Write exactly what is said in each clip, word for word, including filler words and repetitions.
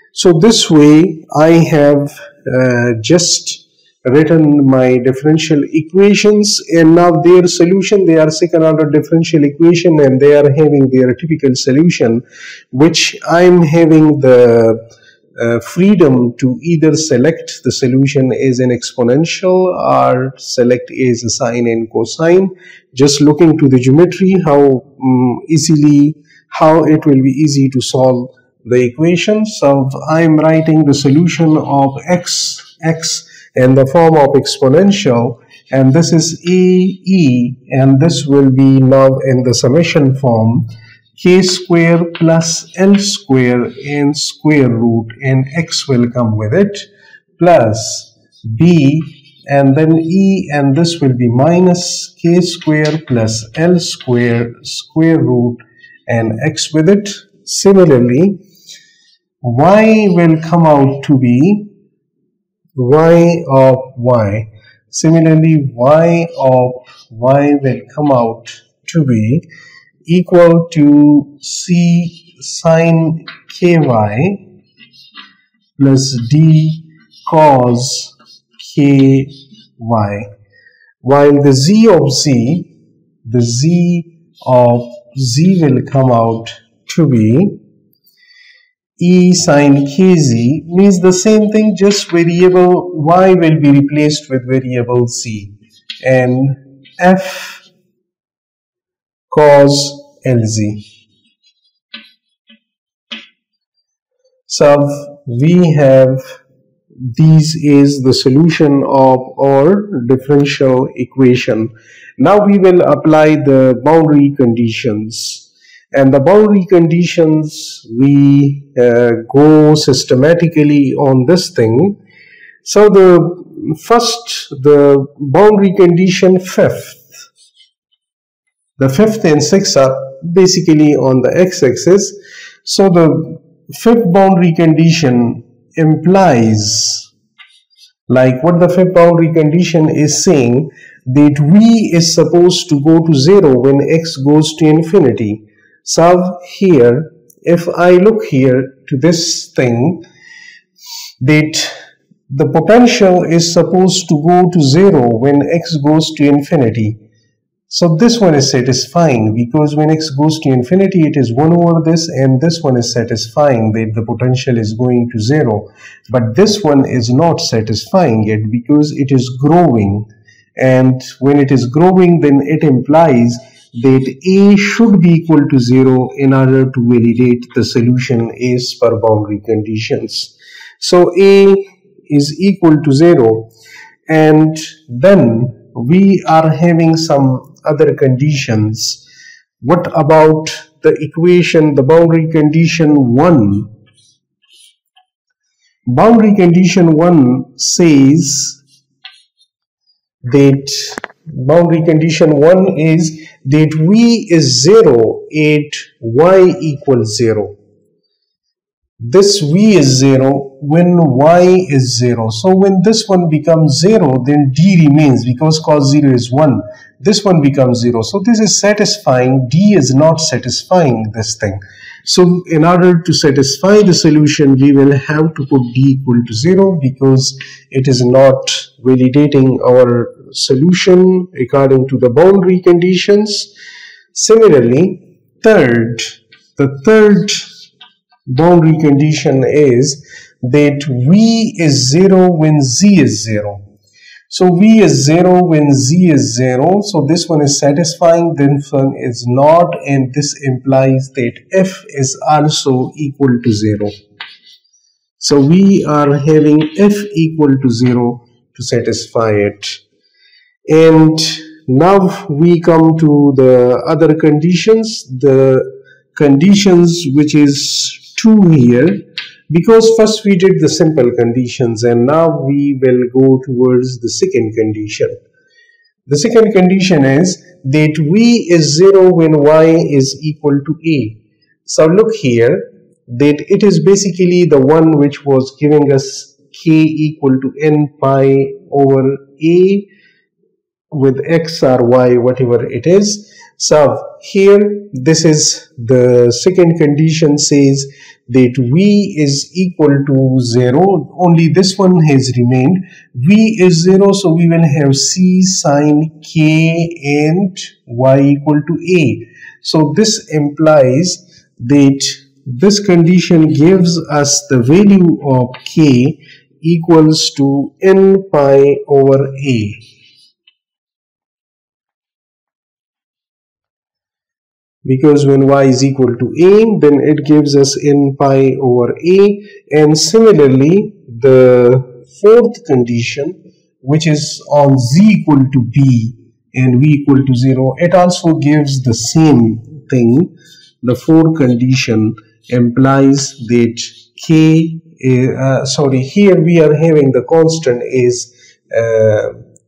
So this way I have uh, just written my differential equations, and now their solution, they are second order differential equation, and they are having their typical solution, which I'm having the uh, freedom to either select the solution as an exponential or select as a sine and cosine, just looking to the geometry, how um, easily, how it will be easy to solve the equation. So I'm writing the solution of x, x in the form of exponential, and this is a, e, and this will be now in the summation form, k square plus l square and square root, and x will come with it, plus b, and then e, and this will be minus k square plus l square square root and x with it. Similarly, y will come out to be y of y. Similarly, y of y will come out to be equal to c sine ky plus d cos ky, while the z of z, the z of z will come out to be e sine kz, means the same thing, just variable y will be replaced with variable z, and f cos lz. So we have, these is the solution of our differential equation. Now we will apply the boundary conditions. And the boundary conditions, we uh, go systematically on this thing. So the first, the boundary condition fifth. The fifth and sixth are basically on the x-axis. So the fifth boundary condition implies, like what the fifth boundary condition is saying, that v is supposed to go to zero when x goes to infinity. So here, if I look here to this thing, that the potential is supposed to go to zero when x goes to infinity. So this one is satisfying, because when x goes to infinity, it is one over this, and this one is satisfying that the potential is going to zero. But this one is not satisfying yet, because it is growing, and when it is growing, then it implies that a should be equal to zero in order to validate the solution as per boundary conditions. So a is equal to zero, and then we are having some other conditions. What about the equation, the boundary condition one? Boundary condition one says that boundary condition one is that v is zero at y equals zero. This v is zero when y is zero. So when this one becomes zero, then d remains, because cos zero is one. This one becomes zero. So this is satisfying. D is not satisfying this thing. So in order to satisfy the solution, we will have to put d equal to zero, because it is not validating our solution according to the boundary conditions. Similarly, third, the third boundary condition is that v is zero when z is zero. So v is zero when z is zero. So this one is satisfying, this one is not, and this implies that f is also equal to zero. So we are having f equal to zero to satisfy it. And now we come to the other conditions, the conditions which is two here, because first we did the simple conditions, and now we will go towards the second condition. The second condition is that v is zero when y is equal to a. So look here, that it is basically the one which was giving us k equal to n pi over a with x or y, whatever it is. So here this is the second condition, says that v is equal to zero. Only this one has remained. V is zero, so we will have c sine k and y equal to a. So this implies that this condition gives us the value of k equals to n pi over a. Because when y is equal to a, then it gives us n pi over a. And similarly, the fourth condition, which is on z equal to b and v equal to zero, it also gives the same thing. The fourth condition implies that k, uh, sorry, here we are having the constant is uh,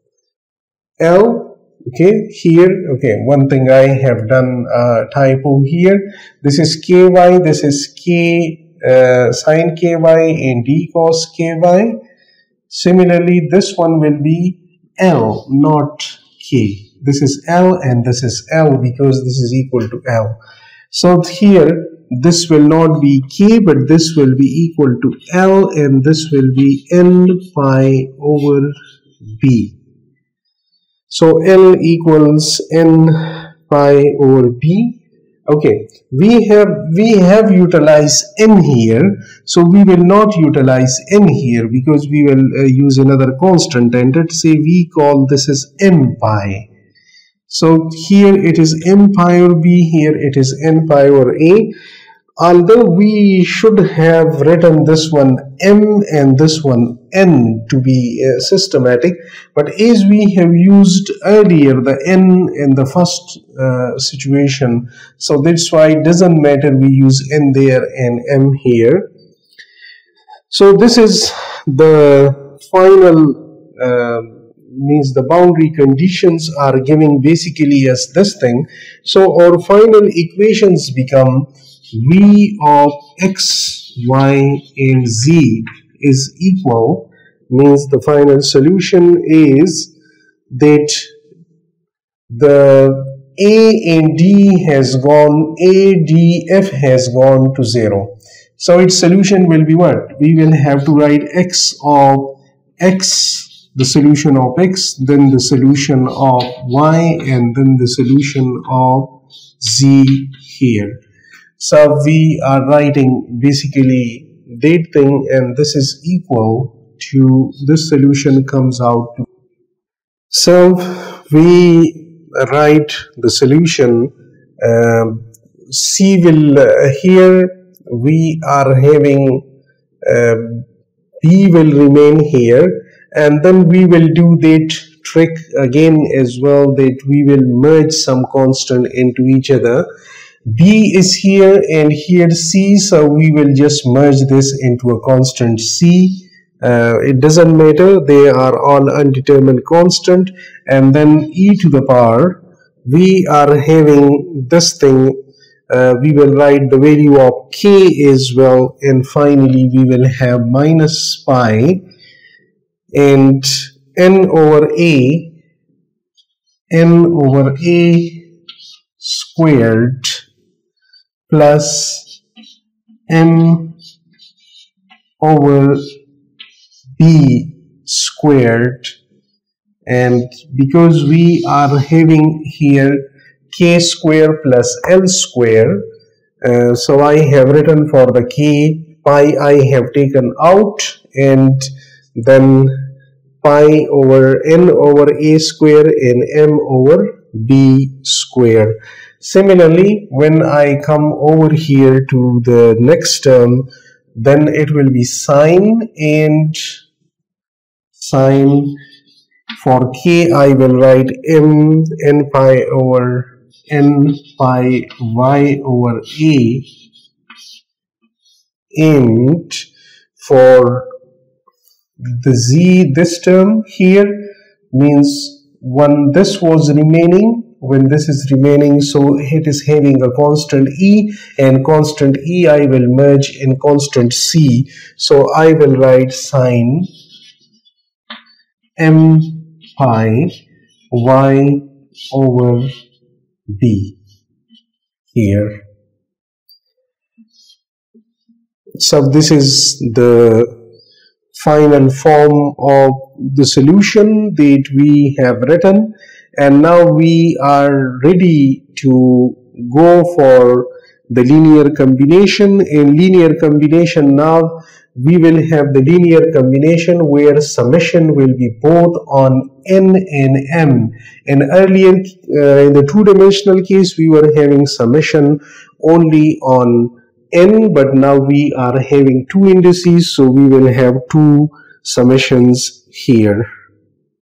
L. Okay, here, okay, one thing I have done uh, typo here. This is ky, this is k uh, sine ky and d cos ky. Similarly, this one will be L, not k. This is L and this is L because this is equal to L. So here, this will not be k, but this will be equal to L, and this will be n pi over b. So L equals n pi over b. Okay, we have we have utilized n here, so we will not utilize n here because we will uh, use another constant, and let's say we call this as m pi. So here it is m pi over b, here it is n pi over a. Although we should have written this one m and this one n to be uh, systematic, but as we have used earlier the n in the first uh, situation, so that's why it doesn't matter, we use n there and m here. So this is the final uh, means the boundary conditions are giving basically as this thing. So our final equations become v of x, y and z is equal, means the final solution is that the a and d has gone, a, d, f has gone to zero. So its solution will be what? We will have to write x of x, the solution of x, then the solution of y, and then the solution of z here. So we are writing basically that thing, and this is equal to this solution comes out to. So we write the solution. Um, C will uh, here we are having uh, B will remain here, and then we will do that trick again as well, that we will merge some constant into each other. B is here and here C, so we will just merge this into a constant C. Uh, it doesn't matter, they are all undetermined constant. And then e to the power, we are having this thing, uh, we will write the value of k as well, and finally we will have minus pi and n over a, n over a squared plus m over b squared. And because we are having here k square plus l square, uh, so I have written for the k, pi I have taken out, and then pi over n over a square and m over b square. Similarly, when I come over here to the next term, then it will be sine, and sine for k I will write m n pi over n pi y over a, and for the z, this term here means when this was remaining, when this is remaining, so it is having a constant e, and constant e I will merge in constant c, so I will write sine m pi y over B here. So this is the final form of the solution that we have written, and now we are ready to go for the linear combination. In linear combination, now we will have the linear combination where summation will be both on n and m. And earlier uh, in the two-dimensional case we were having summation only on n, but now we are having two indices, so we will have two summations here.